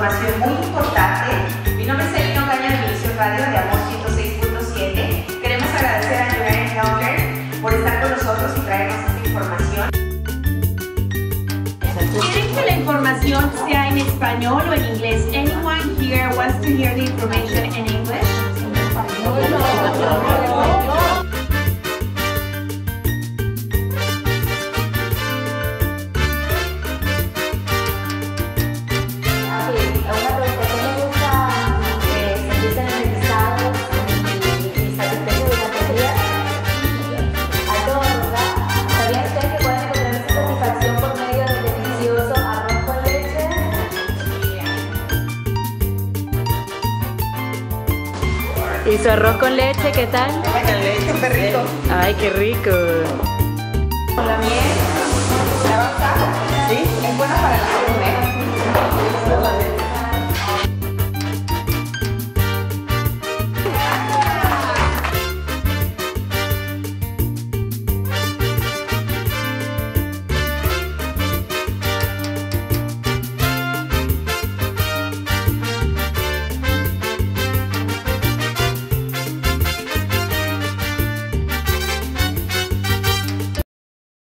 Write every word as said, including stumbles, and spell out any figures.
información muy importante. Mi nombre es Elina Ocaña de Univisión Radio de Amor ciento seis punto siete. Queremos agradecer a United Healthcare por estar con nosotros y traernos esta información. ¿Quieren que la información sea en español o en inglés? Anyone here wants to hear the information in English? ¿Y su arroz con leche qué tal? Súper rico. Ay, qué rico. Con la miel, ¿la va a usar? Sí. Es buena para la salud, ¿eh?